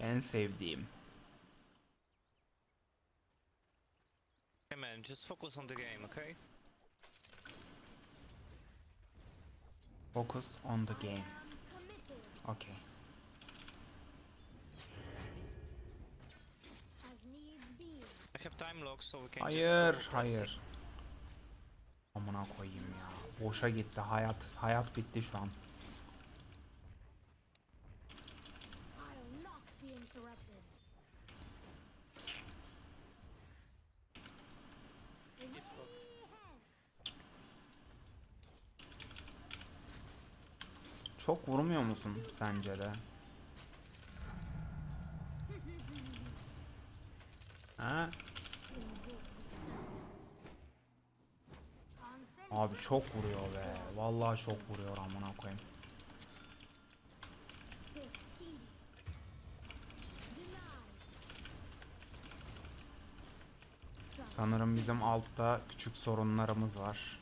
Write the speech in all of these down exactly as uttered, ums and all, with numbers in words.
En sevdiğim. Hey man, just focus on the game, okay? Focus on the game. Okay. I have time lock, so we can just Hayır, go pressing. hayır. Amına koyayım ya. Boşa gitti hayat. Hayat bitti şu an. He's fucked. Çok vurmuyor musun sence de? Ha? Abi çok vuruyor be. Vallahi çok vuruyor amına koyayım. Sanırım bizim altta küçük sorunlarımız var.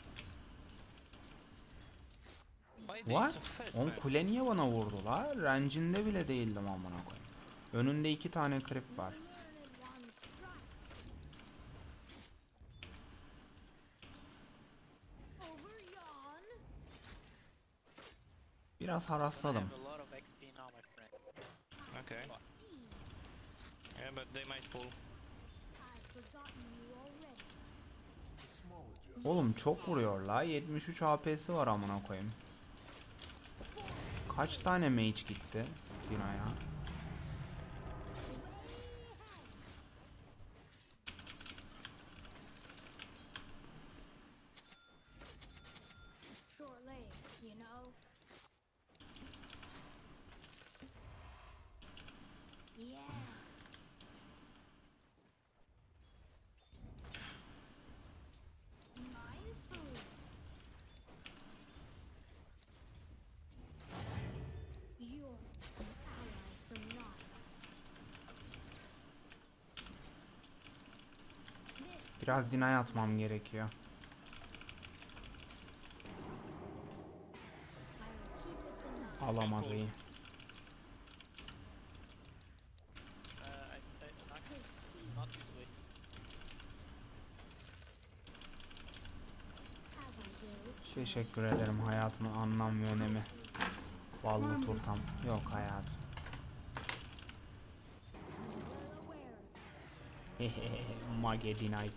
Why they What? so fast, On man? kule niye bana vurdu la? Range'inde bile değildim amına koyayım. Önünde iki tane creep var. Biraz harasladım. have a lot of X P now, my friend. Okay. Yeah, but they might pull. Oğlum çok vuruyor la. yetmiş üç H P'si var amına koyayım. Kaç tane mage gitti Dina'ya? Biraz Dina'ya atmam gerekiyor. Alamadı iyi. Uh, I, I, not, not with. Teşekkür ederim hayatımın anlam ve önemi. Ballı turtam. Yok hayatım. Mage denied.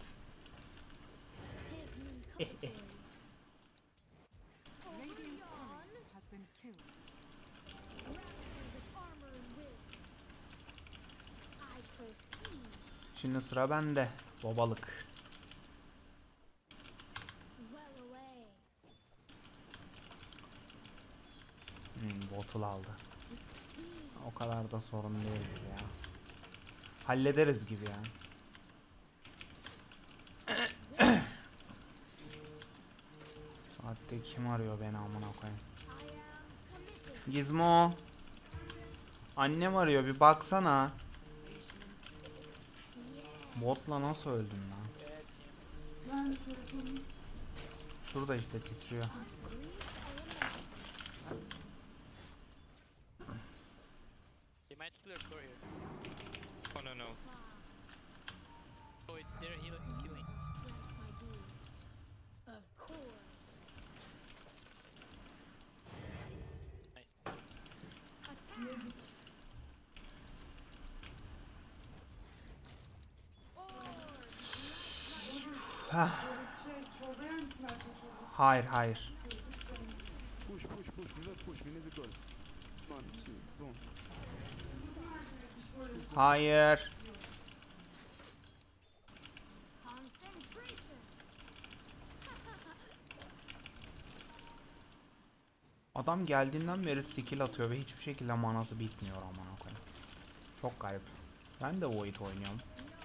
Has been killed. Şimdi sıra bende. Babalık. Hmm, bottle aldı. O kadar da sorun değil gibi ya. Hallederiz gibi ya. Saatte kim arıyor beni amına koyayım? Gizmo. Annem arıyor bir baksana. Botla nasıl öldün lan? Şurada işte titriyor. They might kill your courier. Oh no no. Oh, it's their healing, killing. Nice. Hah. Şey, çorbaya mısın merkez çorbası? Hayır hayır. Push, push, push. We gotta push. We need the goal. Come on, see. Go on. Hayır. Adam geldiğinden beri skill atıyor ve hiçbir şekilde manası bitmiyor amına koyayım. Çok garip. Ben de Void oynuyorum.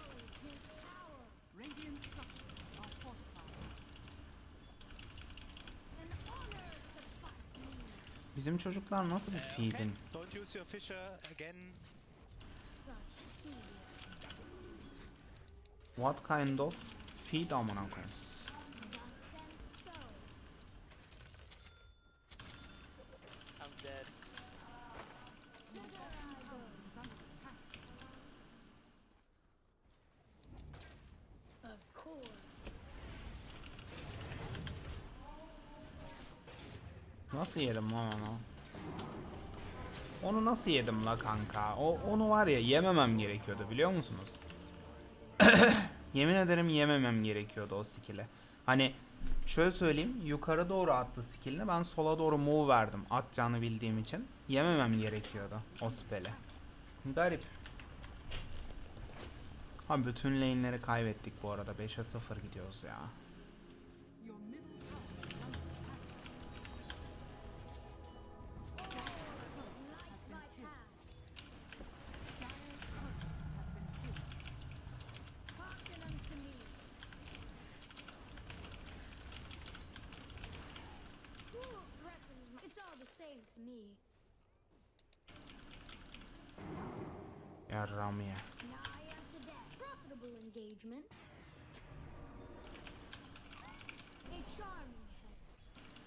Radiant structures are fortified. Bizim çocuklar nasıl bir feed'in? Don't use your fisher again. What kind of feed amına koyayım? I'm dead. Is under attack. Nasıl yedim lan onu? Onu nasıl yedim la kanka? O onu var ya yememem gerekiyordu biliyor musunuz? Yemin ederim yememem gerekiyordu o skill'i. Hani şöyle söyleyeyim, yukarı doğru attı skill'ini, ben sola doğru move verdim atacağını bildiğim için. Yememem gerekiyordu o spell'i. Garip. Abi bütün lane'leri kaybettik bu arada, beşe sıfır gidiyoruz ya. Your middle tower is under attack. Dire's turret has been killed. Hearken unto me. Who threatens my... It's all the same to me. Yarram ya. Nigh unto death. Profitable engagement. A charming hex.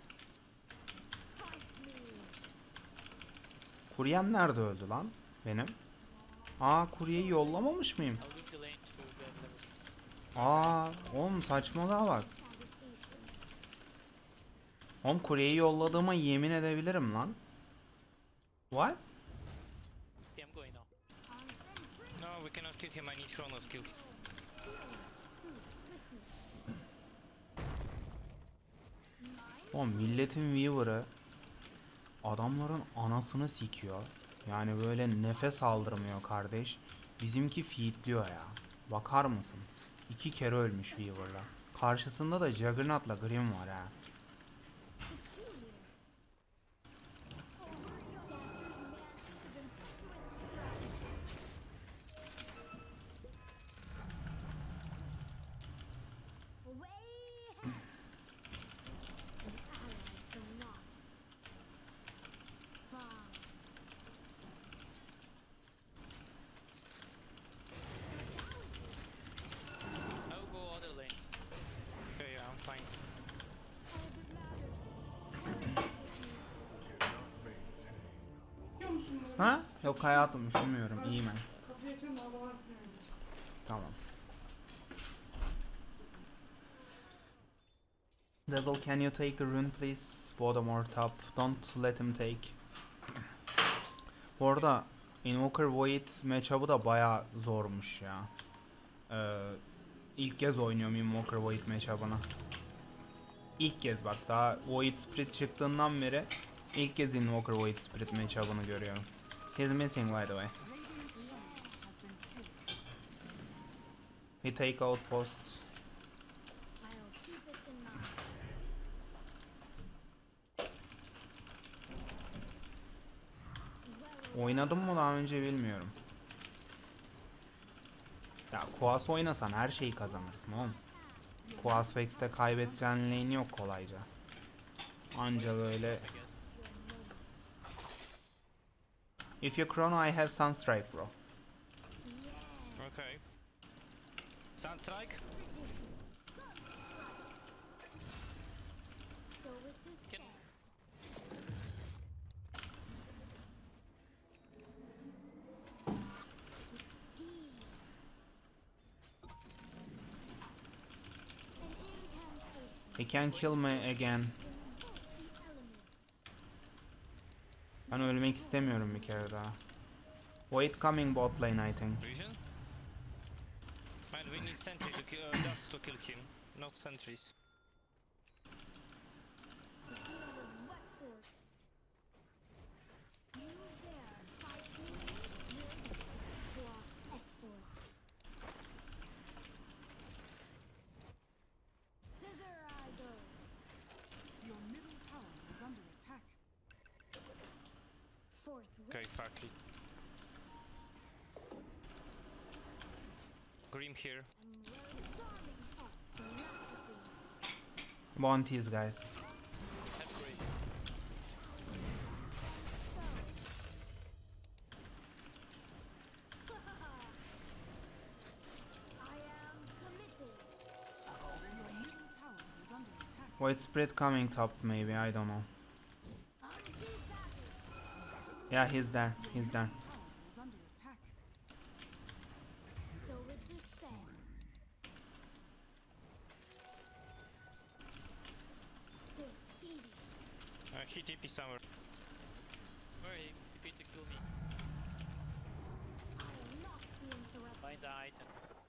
Fight me. Kuryem nerede öldü lan benim? Aa, kuryeyi yollamamış mıyım? I'll leave the lane to the levels. Aa, oğlum saçmalığa bak. Salutations. Oğlum kuryeyi yolladığıma yemin edebilirim lan. What? Yeah, I'm going now. On sentry. No, we cannot kill him. I need Chronos kill. True swiftness. Mine. Oğlum milletin Weaver'ı adamların anasını sikiyor. Yani böyle nefes aldırmıyor kardeş. Bizimki feedliyor ya. Bakar mısın? İki kere ölmüş Weaver'la. Karşısında da Juggernaut'la Grim var ha. Peculiar. Over your gases man impotent Swiss strike. Away hence. An ally from naught. Fine. I'll go other lanes. Okay, yeah, I'm fine. All that matters. Biliyor musun bunu? Ha? Yok hayatım, üşümüyorum. İyiyim ben. Kapıyı açalım da havalar sinirlenir. Tamam. Dazzle, can you take a rune please? Bottom or top. Don't let him take. Bu arada Invoker Void matchup'ı da baya zormuş ya. Ee, ilk kez oynuyorum Invoker Void matchup'ını. İlk kez bak, daha Void Spirit çıktığından beri ilk kez Invoker Void Spirit matchup'ını görüyorum. He's missing by the way. Radiant's turret has been killed. He take outpost. I'll keep it in mind. Well, Oynadım mı daha önce bilmiyorum. Ya Quas oynasan her şeyi kazanırsın oğlum. Quas Vex'te kaybedeceğin lane yok kolayca. Anca böyle. I guess. your moments. If you chrono I have Sunstrike bro. Yeah. Okay. Sunstrike? So it is Can- said. It's speed. An incantation He can kill me again. invokes the elements. Ben ölmek istemiyorum bir kere daha. Wait, coming bot lane I think. Vision? Man, we need sentry to kill, uh, dust to kill him, not sentries. The deal of what sort? You dare fight me? Your was excellent. Thither I go. Your middle tower is under attack. Forthwith. Okay, fuck it. Grim here. And where the charming heart tenacity. Bounties guys. Have great. I am committed. Your middle tower is under attack. Wait, Spirit coming top maybe, I don't know. Unto battle. Yeah, he's there. He's there. Tower is under attack. So it is said. Tis tedious. he T P somewhere. Where he T P to kill me. I will not be interrupted. Find the item.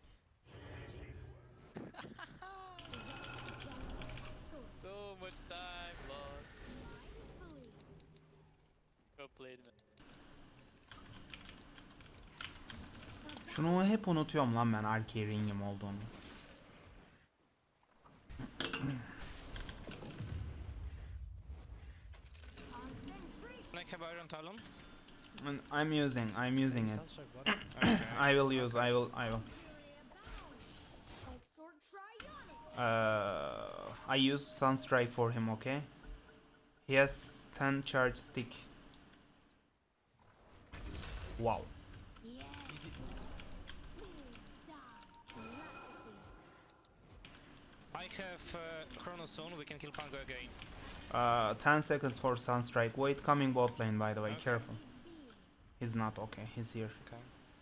So much time lost. Fully. Well played, man. Şunu hep unutuyorum lan ben Arcade Ring'im olduğunu. Can I have Iron Talon? And I'm using, I'm using it. Sounds like what? Okay. I will use, I will, I will. Like sword trionic. Uh, I use Sunstrike for him, okay? He has ten charge stick. Wow. Yeah. Fools die. Rapidly. I have uh, Chrono soon, we can kill Pango again. Uh, ten seconds for Sunstrike. Wait, coming bot lane, by the way. Okay. Careful. B. He's not okay. He's here. Okay.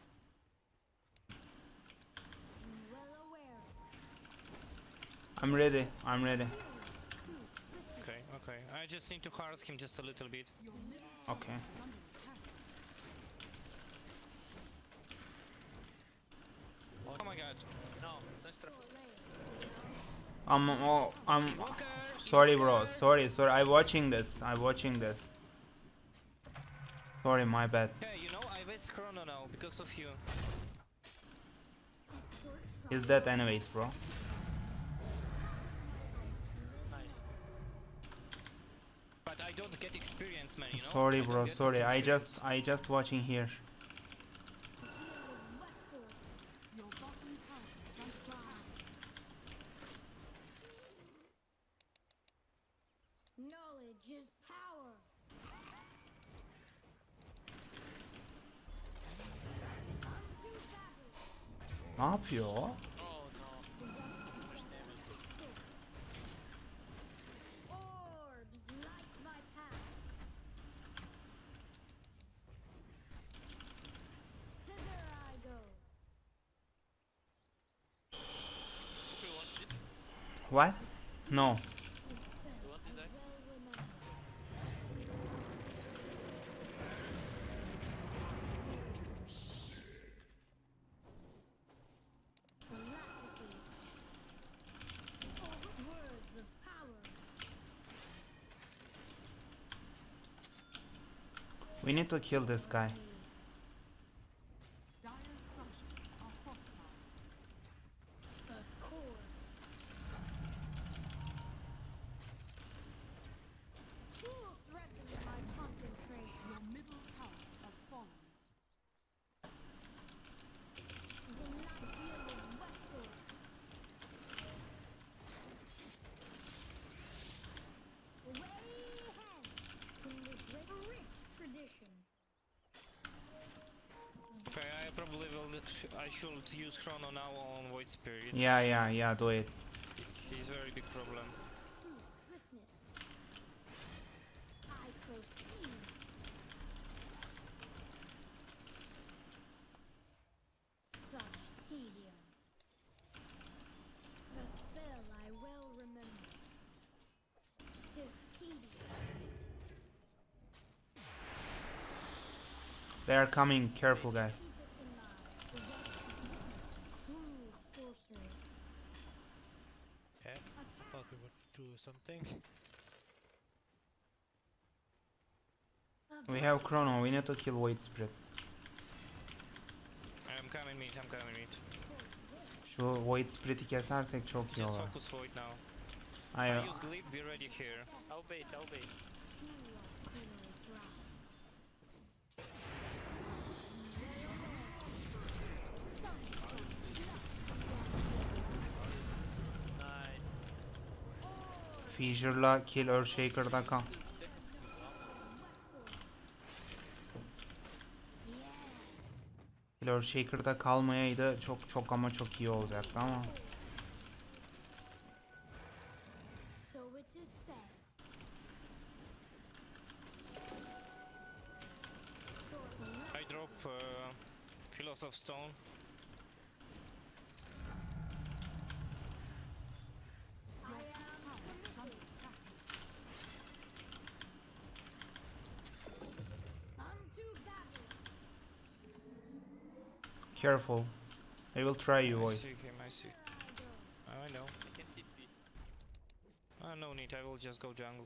Well aware. I'm ready. I'm ready. Okay, okay. I just need to harass him just a little bit. Okay. Oh my god. No, Sunstroke. I'm. Oh, I'm. Invoker! Sorry, bro. Invoker! Sorry, sorry. I'm watching this. I'm watching this. Sorry, my bad. Okay, you know, I waste Chrono now because of you. He's dead anyways, bro. Nice. But I don't get experience, man, you know? Sorry, I don't bro. get Sorry. I experience. just. I just watching here. Your bottom tower is on fire. Knowledge is power. Unto battle. Ne yapıyor? o? Oh no. Too much damage. Orbs light my path. Thither I go. We want it. What? No. The spell You want this, I Zach? well remember. Alacrity. Words of power. We need to kill this guy. Dire structures are fortified. Of course. Who will threaten my concentration? Your middle tower has fallen. The night field of wet swords. Way ahead from the great rich tradition. Okay, I probably will. sh- I should use Chrono now on Void Spirit. Yeah, yeah, yeah. Do it. He's very big problem. True swiftness. I proceed. Such tedium. The spell I well remember. Tis tedious. They are coming. Careful, guys. Keep it in mind. True sorcery. Okay, Attack. thought we would do something. We have Chrono. We need to kill Void Spirit. I'm coming mid, I'm coming mid. Şu Void Spirit'i kesersek çok iyi Just olur. focus Void now. I, I use Glib, be ready here. I'll bait, I'll bait. Nice. Fissure'la kill Earthshaker'da kal. Second skill, Kill Earthshaker'da kalmayaydı çok çok ama çok iyi olacaktı ama. So it is said. I drop uh, Philosoph Stone. I am Tower is under committed. attack. Careful. I will try you, I Void. see him, I see. I know. I can T P. Uh, no need, I will just go jungle.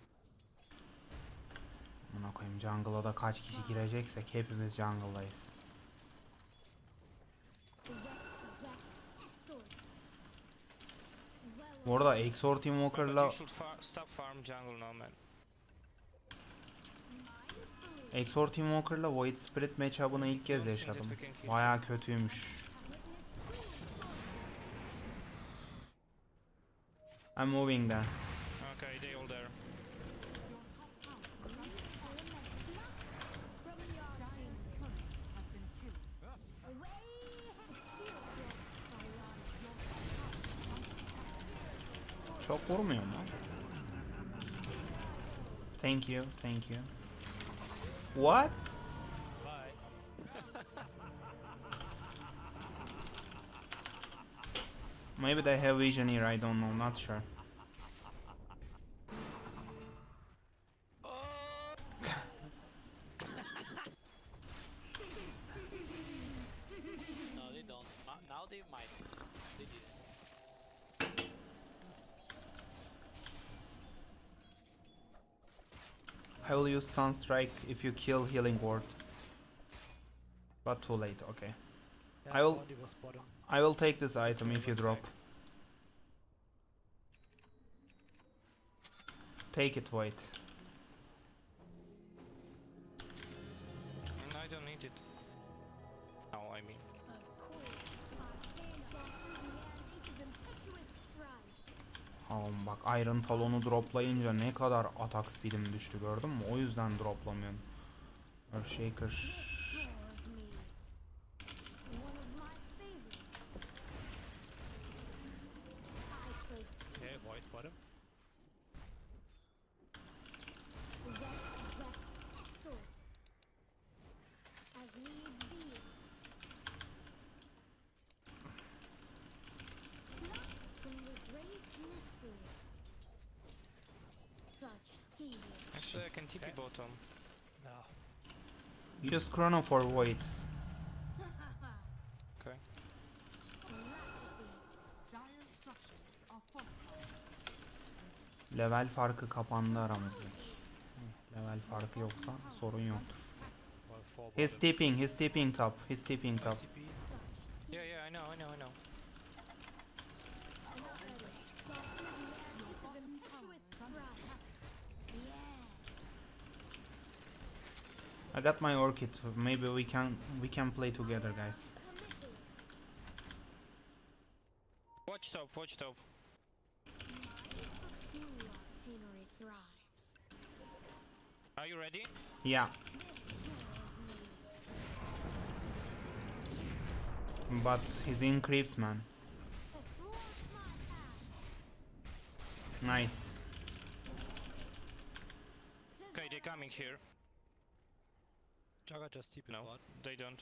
Amına koyayım, jungle'a da kaç kişi gireceksek hepimiz jungle'dayız. Bu arada Exort But Invoker'la you should far stop farm jungle now, man. Exort Invoker'la Void Spirit matchup'ını ilk kez Don't think that yaşadım. we can kill. Bayağı kötüymüş. I'm moving then. Okay, they all there. Dire's current has been killed. Çok vurmuyor mu? Thank you, thank you. What? Bye. Maybe they have vision here, I don't know, not sure. No, they don't. Ma- Now they might. They didn't. I will use Sunstrike if you kill Healing Ward. But too late, okay. I will- Bondi was bottom. I will take this item if you drop. Take it, Void. Mm, I don't need it. Now, I mean. Oğlum bak Iron Talon'u droplayınca ne kadar atak speed'im düştü, gördün mü? O yüzden droplamıyorum. Earthshaker. Okay, Void bottom. As needs be. Plucked from the great mystery. Such tedious. Actually, I can T P Okay. bottom. No. Use Chrono for Void. Okay. Dire's structures are fortified. Level farkı kapandı aramızdaki. Level farkı yoksa sorun yoktur. Well, four He's bottom. tipping, he's tipping top, he's tipping top. T P. Yeah, yeah, I know, I know, I know. I got my Orchid, maybe we can we can play together, guys. Watch top, watch top. Are you ready? Yeah. But he's in creeps, man. Nice. Okay, they're coming here. Jugger just T P No, bot. they don't.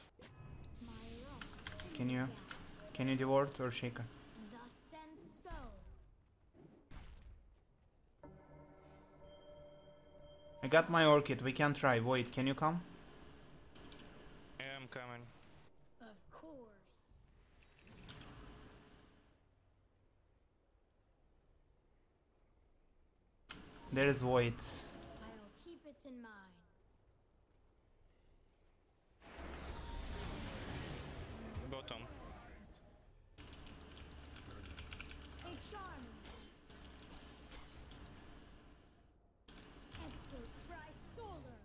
Can you can you devour or shaker? I got my Orchid, we can try. Void, can you come? Yeah, I'm coming. Of course. There is Void. I'll keep it in mind. Bottom. A charming Exo Trisolar.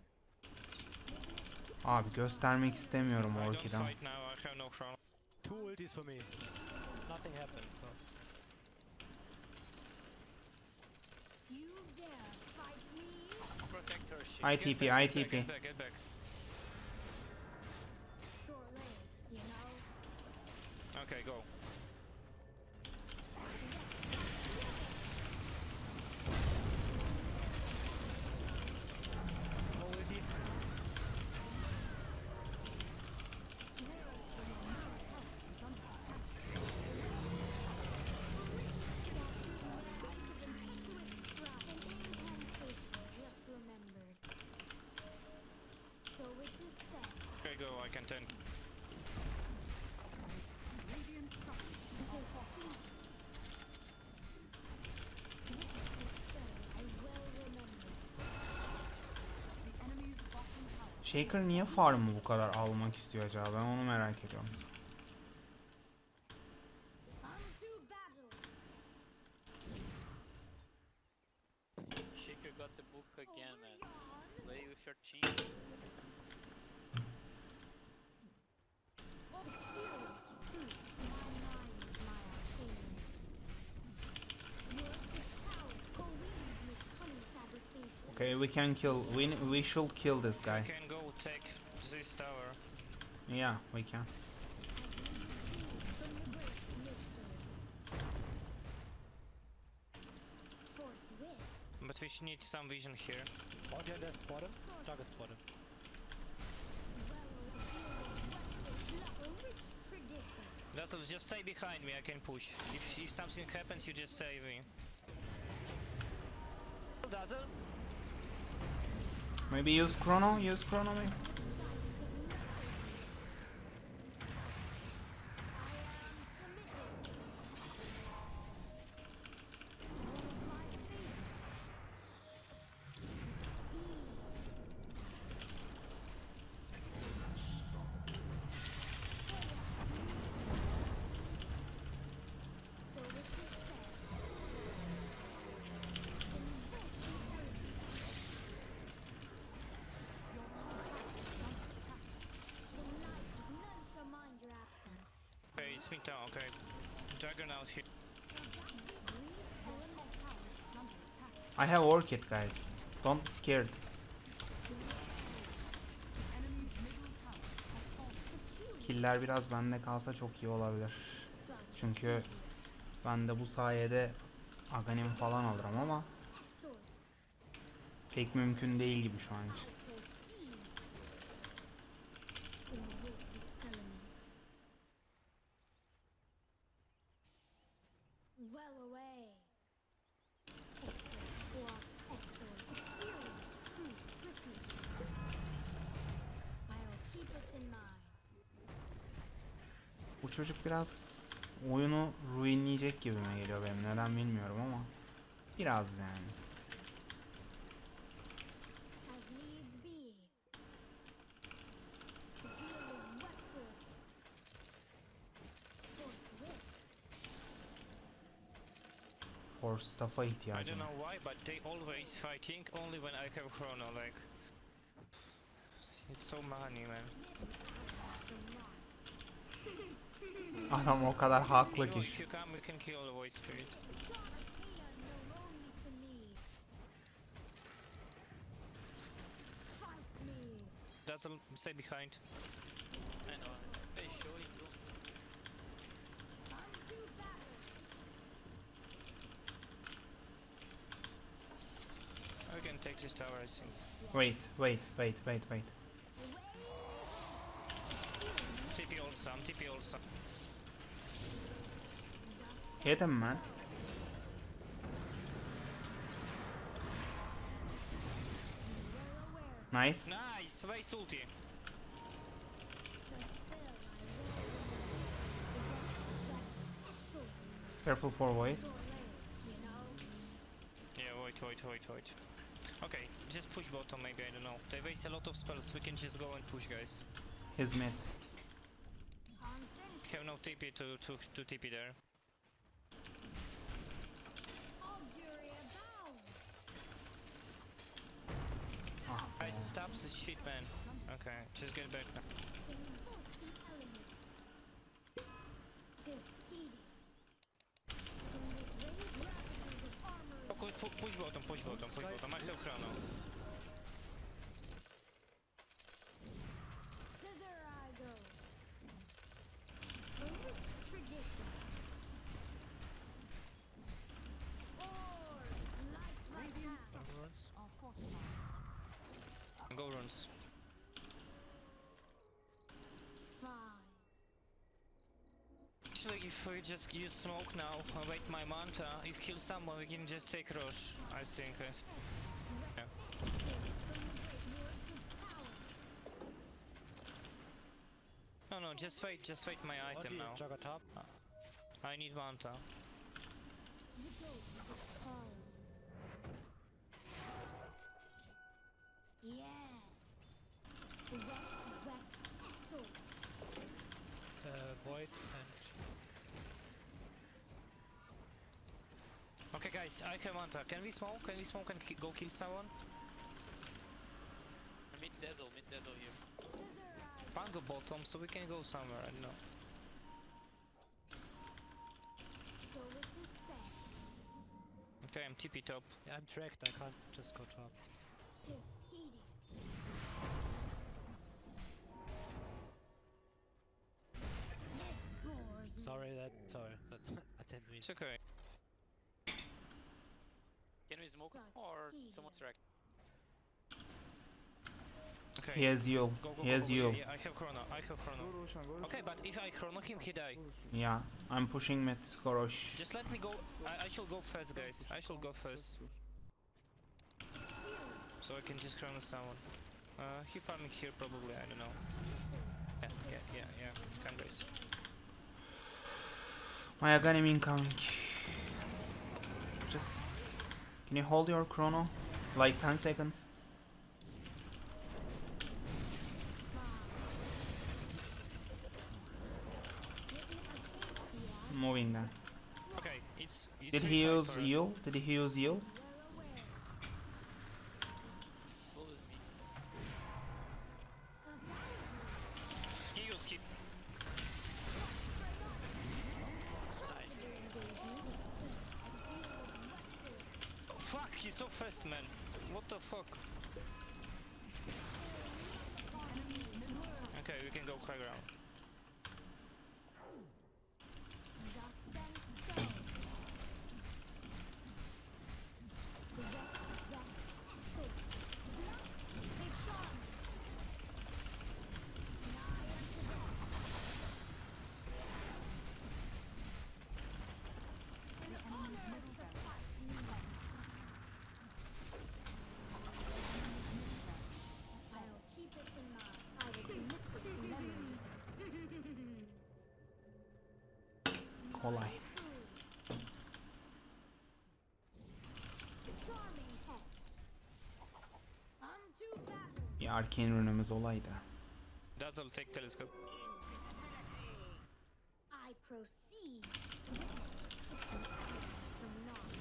Abi göstermek istemiyorum I don't Orchid'den. fight now, I have no chrono. Two ultis for me. Nothing happened, so. You dare fight me? Protect her shit. I Get T P, back, I get T back, P. Get back, get back. Short legs, you know? Okay, go. Ulti. So it is said. Okay, go, I can tank. Shaker niye farm'ı bu kadar almak istiyor acaba? Ben onu merak ediyorum. Unto battle. Shaker got the book again, Over man. yon. Play with your team. Experience truth. My mind is my arcane. Words of power co-weaves with cunning fabrication. Okay, we can kill. We we should kill this guy. We can go take this tower. Yeah, we can. From the great mystery. Forthwith. But we should need some vision here. Audio left bottom, target's bottom. A rich tradition. Dazzle, just stay behind me, I can push. If, if something happens, you just save me. Dazzle? Maybe use Chrono. Use Chrono. Maybe. Okay, it's me down, okay. Juggernaut here. I have Orchid, guys. Don't be scared. Enemy's middle tower has fallen. Killer biraz bende kalsa çok iyi olabilir. Çünkü ben de bu sayede Aghanim falan alırım ama pek mümkün değil gibi şu an için. Well away. Excellent, Quas, excellent. Experience, truth, swiftness. I'll keep it in mind. Bu çocuk biraz oyunu ruinleyecek gibime geliyor benim. Neden bilmiyorum ama biraz yani. As needs be. The field of Wexford. Forthwith. For staff'a I ihtiyacım don't var. know why, but they always fighting only when I have chrono, like... It's so money, man. Adam o kadar haklı You ki. know, if you come, we can kill the Void Spirit. Arcana known only to me. Fight me. Dazzle, stay behind. I know. Hey, show it too. Unto battle. We can take this tower, I think. Wait, wait, wait, wait, wait. T P also, I'm T P also. Hit him, man. Nice. Nice! Waste ulti! Careful for Void. Yeah, wait, wait, wait, wait. Okay, just push bottom maybe, I don't know. They waste a lot of spells, we can just go and push, guys. His mid. We have no T P to, to, to T P there. Ah, I stop this shit, man. Okay, just get back now. Okay, pu- push bottom, push bottom, push bottom. I have chrono. Thither I go. A rich tradition. Orbs light my Radiant path. structures are fortified. Go runs. Fine. Actually, if we just use smoke now, and wait my manta, if kill someone, we can just take rush. I think. I s- Yeah. No, no, just wait, just wait my item Audio now. Jugger top. I need manta. The goat is calm. Yes. Void and Okay, guys, I have Manta. Can we smoke? Can we smoke and ki go kill someone? Mid dazzle, mid dazzle here. Pango bottom, so we can go somewhere. I don't know. So it is said. Okay, I'm T P top. yeah, I'm tracked. I can't just go top. Tis tedious. This bores me. Sorry that. Sorry, that I didn't mean. It's okay. Can we smoke Such or tedious. someone's track? Okay. He has you. Go, go, He go, has go, go. you. Yeah, I have chrono. I have Go chrono. Roshan, go Okay, but if I chrono him, he die. Yeah, I'm pushing mid Gorosh. Just let me go. I, I should go first, guys. I should go first. So I can just chrono someone. Uh, he farming here probably, I don't know. Yeah, yeah, yeah, yeah. Come guys. My Aghanim incoming. Just... Can you hold your chrono? Like ten seconds? Moving then. Okay, it's... it's Did he refight use for- heal? Did he use heal? Bull is mid. He used he... Side. Oh, fuck, he's so fast, man. What the fuck? Okay, we can go high ground. I'll keep it in mind. I will commit this to memory. Kolay. Charming heads. Unto battle. Bir arcane runumuz olaydı. Dazzle, take telescope. I proceed. From naught.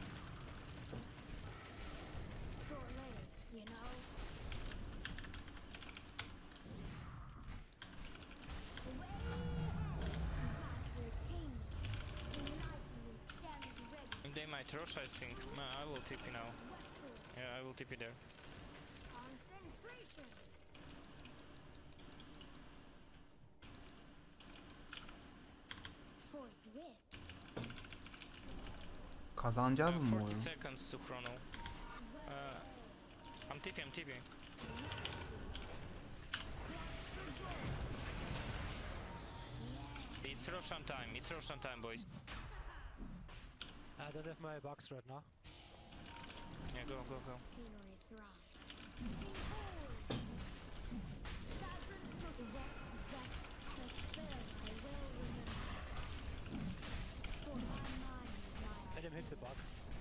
Short legs, you know. Entertainment. Enlightenment stands ready. They might rush, I think. No, I will T P now. Yeah, I will T P there. Concentration. Forthwith. Kazanacağız Uh, mı bu forty oyunu? seconds to chrono. Uh, I'm TP, I'm TP. It's Roshan time, it's Roshan time, boys. I don't have my box right now. Yeah, go, go, go. Machinery thrives. Behold! Saturn took Vex, Vex, the spell I well remember. For my mind is my Let him hit the bug.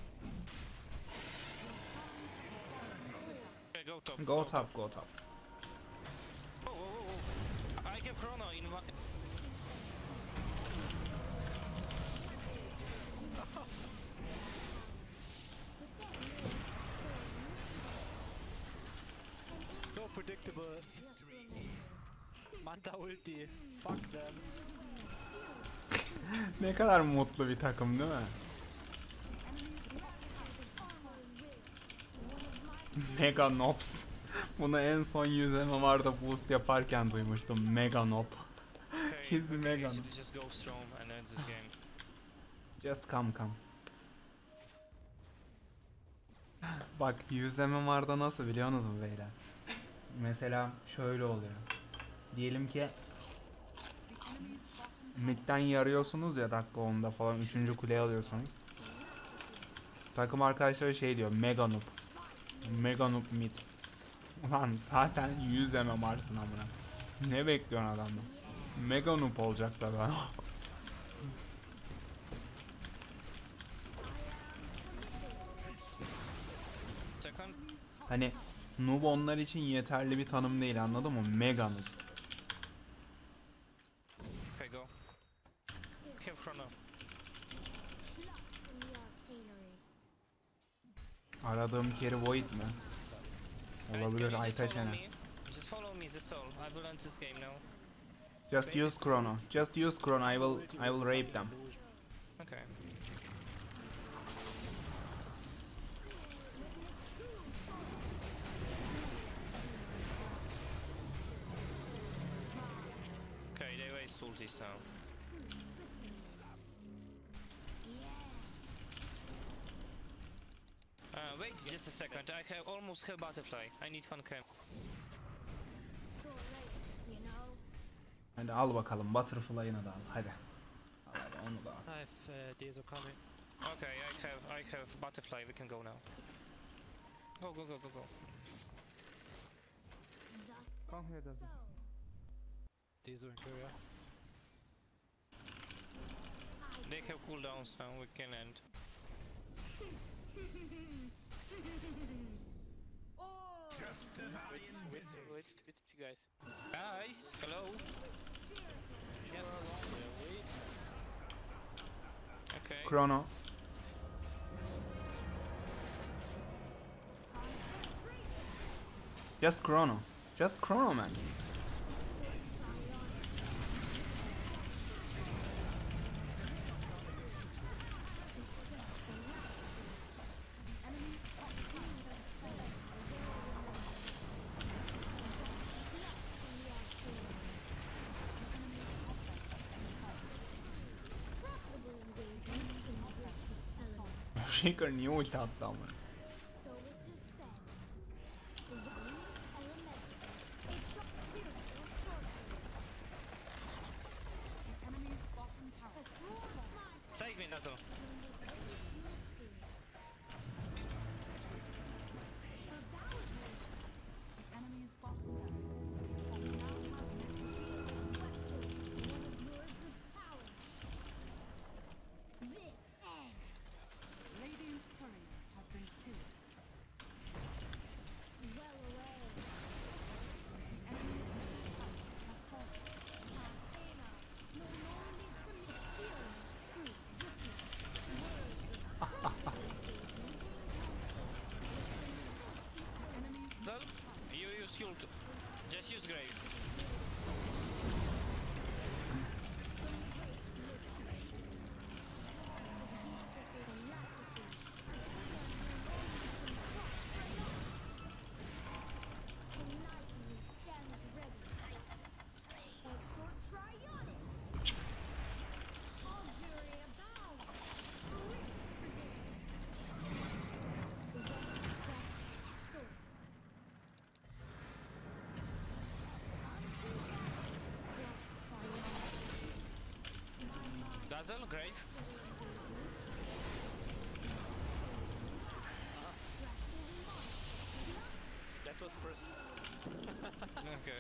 Okay, go top. Go top, go top. Whoa, whoa, whoa, whoa. I have chrono in one. So predictable. Manta ulti. Fuck them. Ne kadar mutlu bir takım değil mi? Mega Nobs. Bunu en son yüz M M R'da boost yaparken duymuştum. Mega Nob. Okay, He's okay, mega. just- just go strong and end this game. Just come come. Bak yüz M M R'da nasıl biliyorsunuz mu beyler? Mesela şöyle oluyor. Diyelim ki midden yarıyorsunuz ya dakika onda falan üçüncü kuleyi alıyorsunuz. Takım arkadaşları şey diyor Mega Noob. Mega Noob mid. Ulan zaten yüz M M R'sın amına. Ne bekliyorsun adamdan? Mega Noob olacaklar lan. Second. Hani noob onlar için yeterli bir tanım değil anladın mı? Mega noob. Okay, go. have chrono. Pluck from the arcanery. Aradığım keri Void mi? Guys, Olabilir, can you just Aytaç follow Ene. me? Just follow me, that's all. I will end this game now. Just use Chrono. Just use Chrono. I will I will rape them. Okay. Okay, they waste ultis now. Uh, wait just a second, I have almost have butterfly. I need one cam. Short legs, you know. Hadi al bakalım Butterfly'ını da al. Hadi. Al hadi onu da al. I have uh, Dazo coming. Okay, I have I have butterfly, we can go now. Go go go go go. Thus Come here, does so. Dazo and Courier. They have cooldowns now, we can end. Wait, wait, wait, wait, you guys. Guys, hello. Get along there, wait. Okay. Chrono. Just Chrono. Just Chrono, man. Profitable engagement in precious elements. Shaker niye ulti attı ama? So it is said. Divine elemental. It took spiritual sorcery. The enemy's bottom A tower. thrall of mine. Save me, Nazo. The enemy's bottom barracks is falling now. This ends. Radiant's courier has been killed. Well away. The enemy's middle tower has fallen. Arcana. No more needs from experience. Truth, witness, words of The enemy's Zal, you use ult. Just use grave. enlightenment stands ready. Exort Trionis. Augury abound. Risk predict. The best sort. Dazzle, grave. That was first. Okay.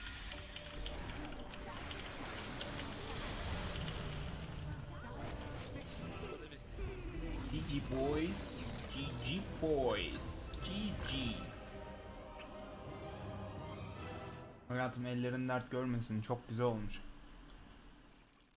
Was a mistake. G G boys. G G boys. G G. Hayatım ellerin dert görmesin. Çok güzel olmuş.